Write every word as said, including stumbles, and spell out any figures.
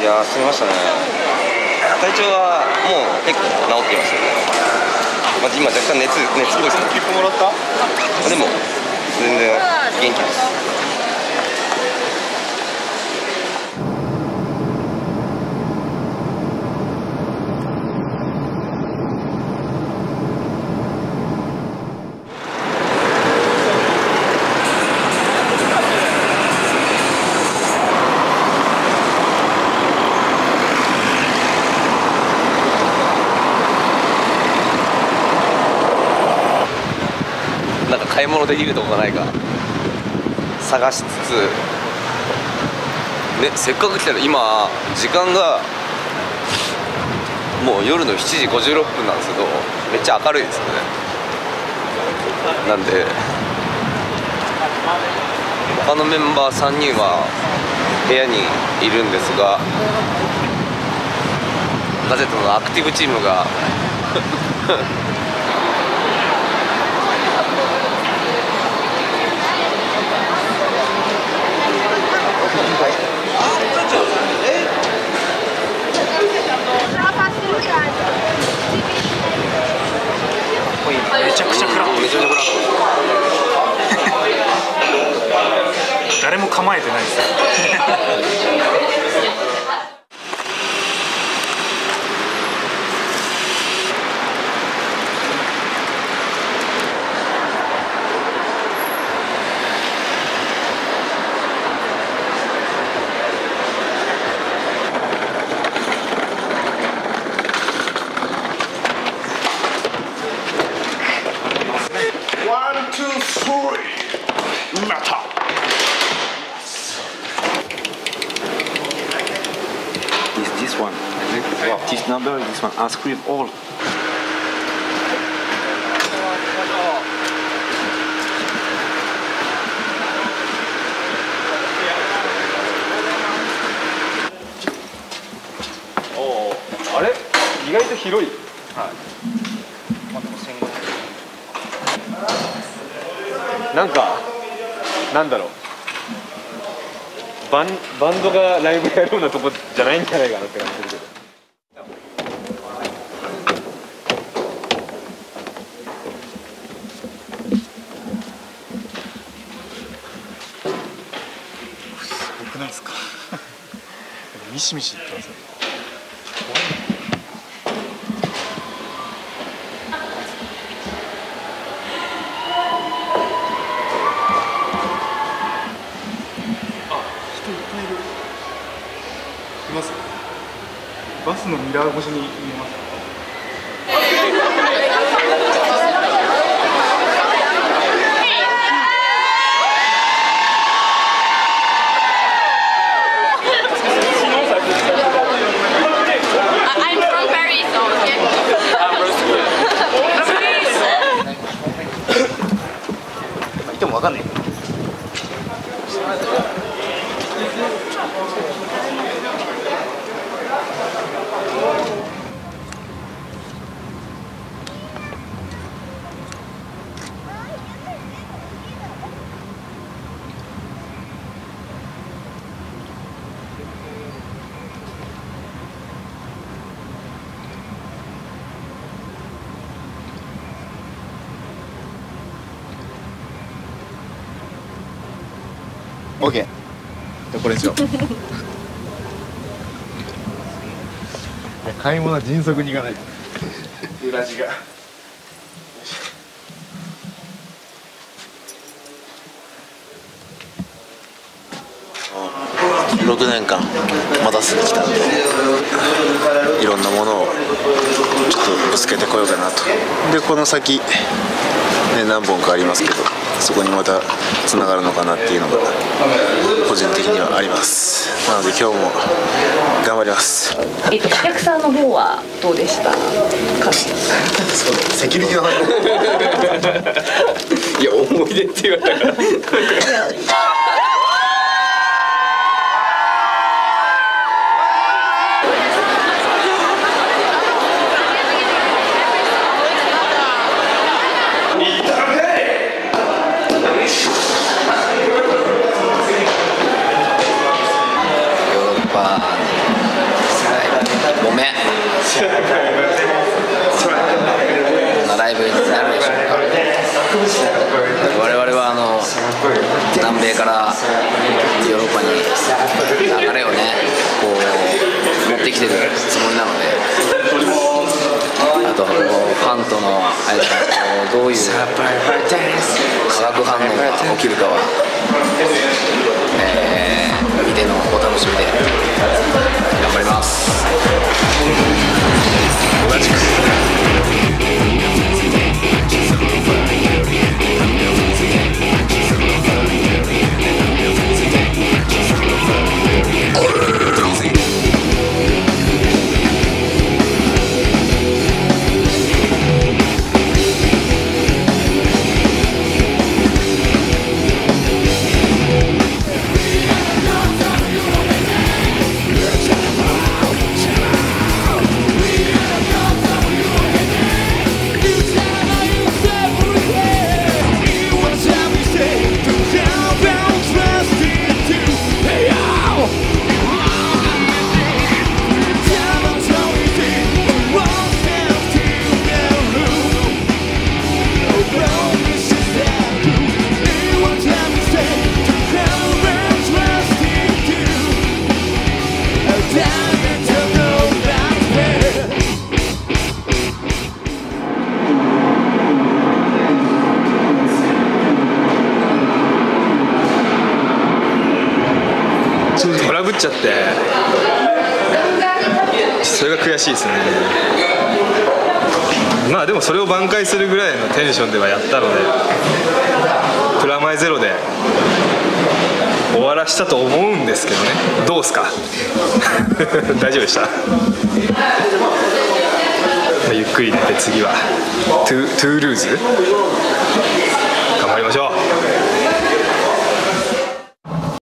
やー、済みましたね。体調はもう結構治っていますよね。まあ、今若干熱熱っぽいですね。 結構もらった？ でも全然元気です。 なんか買い物できるとこがないか探しつつね、せっかく来たら今時間がもう夜のしちじごじゅうろっぷんなんですけど、めっちゃ明るいですね。なんで他のメンバーさんにんは部屋にいるんですが、ガゼットのアクティブチームがめちゃくちゃフラット。めちゃくちゃフラット。誰も構えてないです。One, two, three. Mata. Is this one? Wow. This number, this one. Ask with all. Oh, あれ？意外と広い。はい。なんかなんだろう、バンバンドがライブやるようなとこじゃないんじゃないかなって感じするけど。すごくないですか？ミシミシいってますね。バスのミラー越しに見えます。いてもわかんない。オーケー。じゃあこれにしよう。買い物は迅速に行かないと。裏地が。 ろくねんかん待たせてきたんで、いろんなものをちょっとぶつけてこようかなと。でこの先、ね、何本かありますけど、そこにまたつながるのかなっていうのが個人的にはあります。なので今日も頑張ります。 えっとお客さんの方はどうでしたか？ そうセキュリティの話。 いや思い出って言われたから。 ライブになるでしょうか。我々はあの南米からヨーロッパに流れをねこう持ってきてるつもりなので、あとこうファンとのあれだこうどういう化学反応が起きるかは、えー、見てのお楽しみで頑張ります。 同じくトラブっちゃってそれが悔しいですね。まあでもそれを挽回するぐらいのテンションではやったのでプラマイゼロで終わらしたと思うんですけどね。どうですか大丈夫でした？ゆっくり寝て次はトゥ、トゥールーズ頑張りましょう。